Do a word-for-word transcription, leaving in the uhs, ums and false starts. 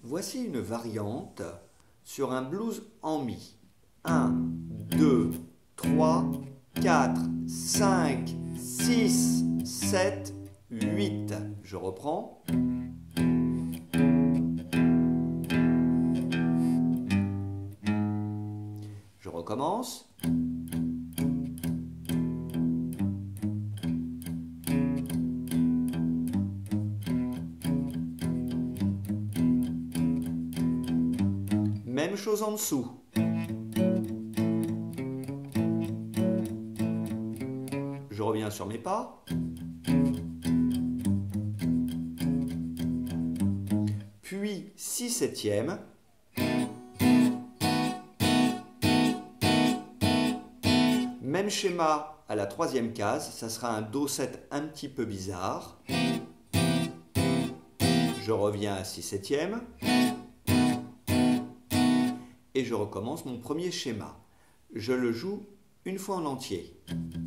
Voici une variante sur un blues en mi. un, deux, trois, quatre, cinq, six, sept, huit. Je reprends. Je recommence. Même chose en dessous. Je reviens sur mes pas. Puis six septièmes. Même schéma à la troisième case, ça sera un do sept un petit peu bizarre. Je reviens à six septièmes. Et je recommence mon premier schéma. Je le joue une fois en entier.